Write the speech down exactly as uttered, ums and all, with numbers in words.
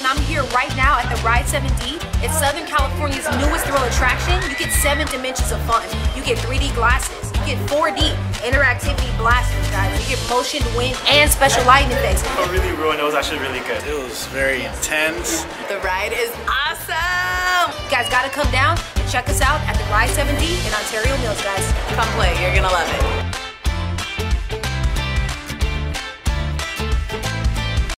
I'm here right now at the RiDE seven D. It's Southern California's newest thrill attraction. You get seven dimensions of fun. You get three D glasses. You get four D interactivity blasters, guys. You get motion, wind, and special lighting effects. It really ruined. It was actually really good. It was very intense. The ride is awesome! You guys gotta come down and check us out at the RiDE seven D in Ontario Mills, guys. Come play, you're gonna love it.